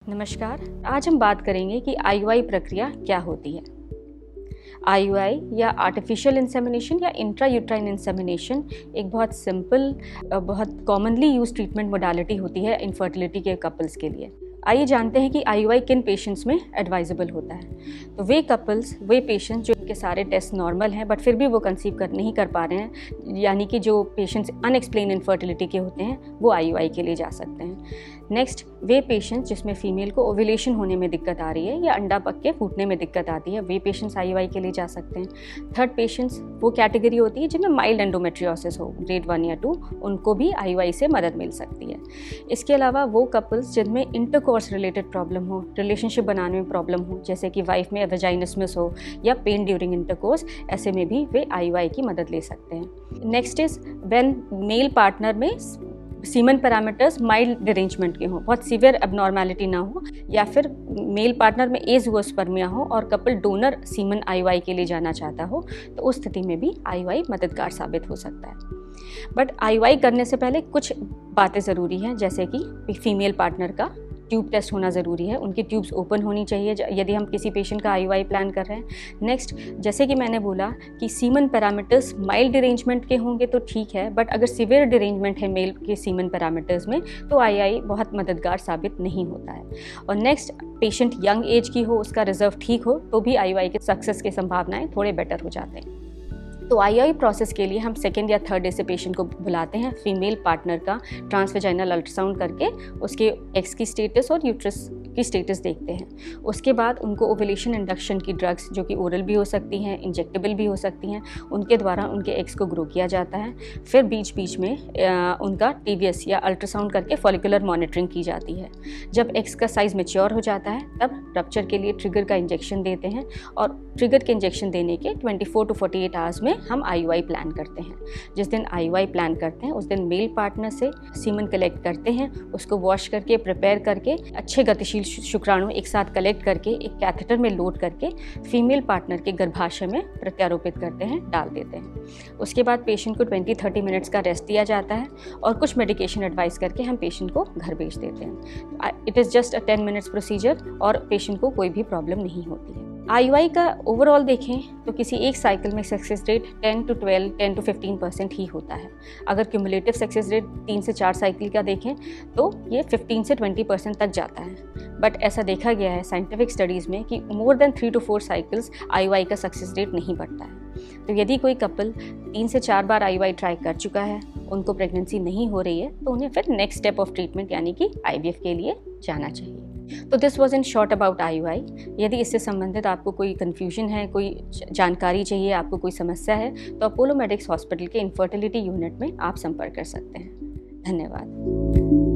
नमस्कार। आज हम बात करेंगे कि आईयूआई प्रक्रिया क्या होती है। आईयूआई या आर्टिफिशियल इंसेमिनेशन या इंट्रायूट्राइन इंसेमिनेशन एक बहुत सिंपल, बहुत कॉमनली यूज ट्रीटमेंट मोडालिटी होती है इनफर्टिलिटी के कपल्स के लिए। आइए जानते हैं कि आईयूआई किन पेशेंट्स में एडवाइजेबल होता है। तो वे कपल्स, वे पेशेंट्स जो के सारे टेस्ट नॉर्मल हैं बट फिर भी वो कंसीव नहीं कर पा रहे हैं, यानी कि जो पेशेंट्स अनएक्सप्लेन इनफर्टिलिटी के होते हैं, वो आईयूआई के लिए जा सकते हैं। नेक्स्ट, वे पेशेंट्स जिसमें फीमेल को ओव्यूलेशन होने में दिक्कत आ रही है या अंडा पक के फूटने में दिक्कत आती है, वे पेशेंट्स आईयूआई के लिए जा सकते हैं। थर्ड पेशेंट्स वो कैटेगरी होती है जिनमें माइल्ड एंडोमेट्रियोसिस हो, ग्रेड 1 या 2, उनको भी आईयूआई से मदद मिल सकती है। इसके अलावा वो कपल्स जिनमें इंटरकोर्स रिलेटेड प्रॉब्लम हो, रिलेशनशिप बनाने में प्रॉब्लम हो, जैसे कि वाइफ में वेजाइनिस्मस हो या पेन ड्यूरिंग इंटरकोर्स, ऐसे में भी वे आईयूआई की मदद ले सकते हैं। Next is when male partner में सीमन पैरामीटर्स माइल्ड डिरेंजमेंट के हों, बहुत सीवियर एबनॉर्मेलिटी ना हो, या फिर मेल पार्टनर में एज़ुओस्पर्मिया हो और कपल डोनर सीमन आईयूआई के लिए जाना चाहता हो, तो उस स्थिति में भी आईयूआई मददगार साबित हो सकता है। बट आईयूआई करने से पहले कुछ बातें ज़रूरी हैं, जैसे कि फीमेल पार्टनर का ट्यूब टेस्ट होना ज़रूरी है, उनकी ट्यूब्स ओपन होनी चाहिए यदि हम किसी पेशेंट का आईयूआई प्लान कर रहे हैं। नेक्स्ट, जैसे कि मैंने बोला कि सीमन पैरामीटर्स माइल्ड डिरेंजमेंट के होंगे तो ठीक है, बट अगर सीवियर डिरेंजमेंट है मेल के सीमन पैरामीटर्स में, तो आईयूआई बहुत मददगार साबित नहीं होता है। और नेक्स्ट, पेशेंट यंग एज की हो, उसका रिजर्व ठीक हो, तो भी आईयूआई के सक्सेस की संभावनाएं थोड़े बेटर हो जाते हैं। तो आईयूआई प्रोसेस के लिए हम सेकेंड या थर्ड डे से पेशेंट को बुलाते हैं, फीमेल पार्टनर का ट्रांसवेजाइनल अल्ट्रासाउंड करके उसके एग्स की स्टेटस और यूट्रस की स्टेटस देखते हैं। उसके बाद उनको ओव्यूलेशन इंडक्शन की ड्रग्स, जो कि ओरल भी हो सकती हैं, इंजेक्टेबल भी हो सकती हैं, उनके द्वारा उनके एग्स को ग्रो किया जाता है। फिर बीच बीच में उनका टीवीएस या अल्ट्रासाउंड करके फॉलिकुलर मॉनिटरिंग की जाती है। जब एग्स का साइज़ मैच्योर हो जाता है, तब रप्चर के लिए ट्रिगर का इंजेक्शन देते हैं, और ट्रिगर के इंजेक्शन देने के 24 to 48 आवर्स में हम आईयूआई प्लान करते हैं। जिस दिन आईयूआई प्लान करते हैं, उस दिन मेल पार्टनर से सीमन कलेक्ट करते हैं, उसको वॉश करके प्रिपेयर करके अच्छे गतिशील शुक्राणु एक साथ कलेक्ट करके एक कैथेटर में लोड करके फीमेल पार्टनर के गर्भाशय में प्रत्यारोपित करते हैं, डाल देते हैं। उसके बाद पेशेंट को 20-30 मिनट्स का रेस्ट दिया जाता है और कुछ मेडिकेशन एडवाइस करके हम पेशेंट को घर भेज देते हैं। It is just a 10 minutes procedure और पेशेंट को कोई भी प्रॉब्लम नहीं होती है। आईयूआई का ओवरऑल देखें तो किसी एक साइकिल में सक्सेस रेट 10 to 15% ही होता है। अगर क्यूमुलेटिव सक्सेस रेट 3 से 4 साइकिल का देखें तो ये 15 से 20% तक जाता है। बट ऐसा देखा गया है साइंटिफिक स्टडीज़ में कि more than 3 to 4 cycles IUI का सक्सेस रेट नहीं बढ़ता है। तो यदि कोई कपल 3 से 4 बार आईयूआई ट्राई कर चुका है, उनको प्रेगनेंसी नहीं हो रही है, तो उन्हें फिर नेक्स्ट स्टेप ऑफ ट्रीटमेंट यानी कि आईवीएफ के लिए जाना चाहिए। तो this was in short about IUI. यदि इससे संबंधित आपको कोई कन्फ्यूजन है, कोई जानकारी चाहिए, आपको कोई समस्या है, तो अपोलो मेडिक्स हॉस्पिटल के इनफर्टिलिटी यूनिट में आप संपर्क कर सकते हैं। धन्यवाद।